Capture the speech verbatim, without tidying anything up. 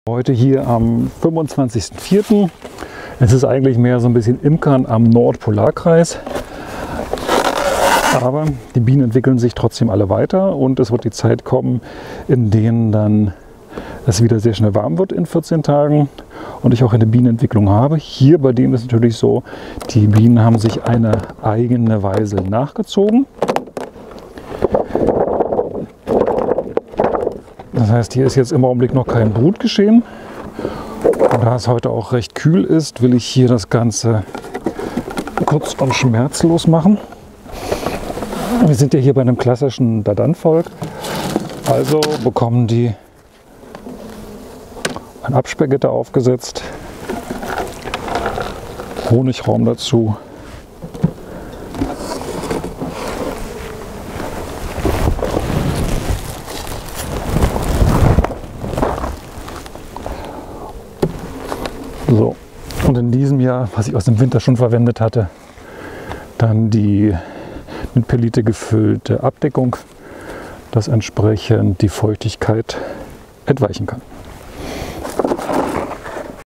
Heute hier am fünfundzwanzigsten vierten Es ist eigentlich mehr so ein bisschen Imkern am Nordpolarkreis. Aber die Bienen entwickeln sich trotzdem alle weiter und es wird die Zeit kommen, in denen dann es wieder sehr schnell warm wird in vierzehn Tagen und ich auch eine Bienenentwicklung habe. Hier bei dem ist es natürlich so, die Bienen haben sich eine eigene Weisel nachgezogen. Das heißt, hier ist jetzt im Augenblick noch kein Brutgeschehen. Und da es heute auch recht kühl ist, will ich hier das Ganze kurz und schmerzlos machen. Wir sind ja hier bei einem klassischen Dadan-Volk, also bekommen die ein Absperrgitter aufgesetzt, Honigraum dazu. So, und in diesem Jahr, was ich aus dem Winter schon verwendet hatte, dann die mit Perlite gefüllte Abdeckung, dass entsprechend die Feuchtigkeit entweichen kann.